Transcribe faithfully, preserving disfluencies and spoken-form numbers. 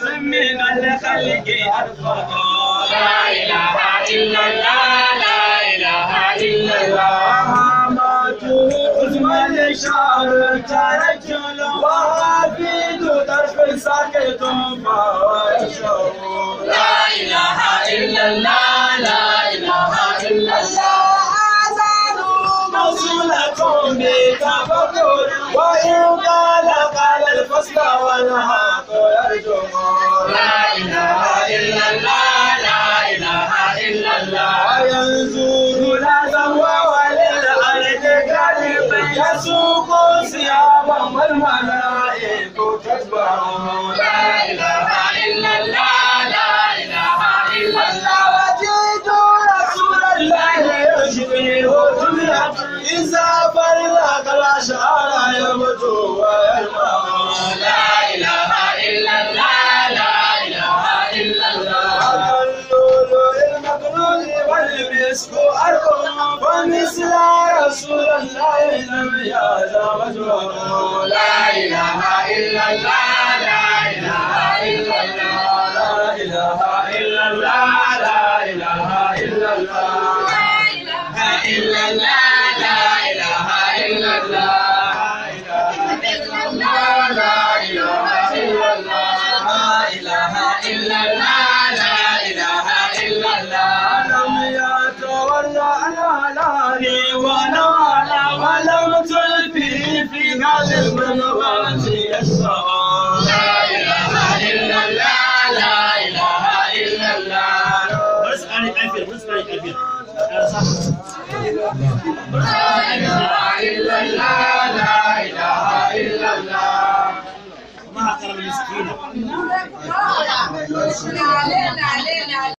من الخلق أرفض لا إله إلا الله لا إله إلا الله محمد عظم الشعر ترجل وحفيد طرف ساكت فوشه لا إله إلا الله لا إله إلا الله موصولة بتفكر وإن قال قال الفصل والحق يرجم لا إله إلا الله لا إله إلا الله وينزور لازم وللأرض قلب يسوق ثيابا والملائك تتبع لا إله إلا الله لا إله إلا الله وجئت رسول الله يشبه دنيا إذا فرق الأشعار يبدو ويلمع لا إله إلا الله لا إله إلا الله اللؤلؤ المكنون والمسك أرقم ومثل رسول الله لم يأتى مجرم لا إله إلا الله لا إله إلا الله لا إله إلا الله لا إله إلا الله إلا الله لا إله إلا الله لا إله إلا الله لا إله إلا الله لا إله إلا الله لم يتولى علاني ونوالى ولم تلفي في قلب الغاز الصواب لا إله إلا الله لا إله إلا الله بس أنا أفر بس أنا أفر لا إله إلا الله لا إله إلا الله ما أكرم المسكين